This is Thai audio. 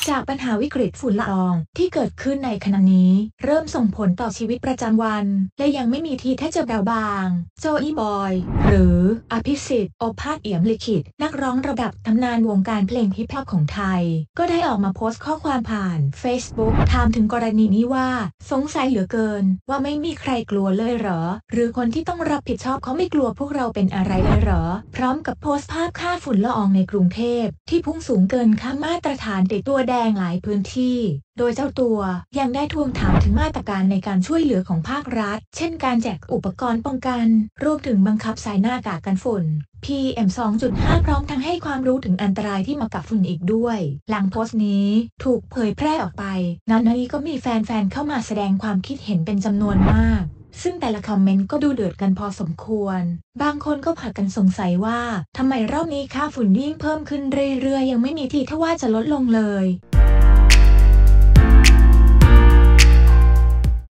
จากปัญหาวิกฤตฝุ่นละอองที่เกิดขึ้นในขณะนี้เริ่มส่งผลต่อชีวิตประจำวันและยังไม่มีทีท่าจะเบาบางโจอี้บอยหรืออภิสิทธิ์โอภาสเอี่ยมลิขิตนักร้องระดับตำนานวงการเพลงฮิปฮอปของไทยก็ได้ออกมาโพสต์ข้อความผ่าน Facebook ถามถึงกรณีนี้ว่าสงสัยเหลือเกินว่าไม่มีใครกลัวเลยเหรอหรือคนที่ต้องรับผิดชอบเขาไม่กลัวพวกเราเป็นอะไรเลยเหรอพร้อมกับโพสต์ภาพค่าฝุ่นละอองในกรุงเทพที่พุ่งสูงเกินค่ามาตรฐานติดตัวแดงหลายพื้นที่โดยเจ้าตัวยังได้ทวงถามถึงมาตรการในการช่วยเหลือของภาครัฐเช่นการแจกอุปกรณ์ป้องกันรวมถึงบังคับใส่หน้ากากกันฝุ่น PM 2.5 พร้อมทั้งให้ความรู้ถึงอันตรายที่มากับฝุ่นอีกด้วยหลังโพสต์นี้ถูกเผยแพร่ออกไปนั้นก็มีแฟนๆเข้ามาแสดงความคิดเห็นเป็นจำนวนมากซึ่งแต่ละคอมเมนต์ก็ดูเดือดกันพอสมควรบางคนก็พากันสงสัยว่าทำไมรอบนี้ค่าฝุ่นยิ่งเพิ่มขึ้นเรื่อยๆยังไม่มีทีท่าว่าจะลดลงเลย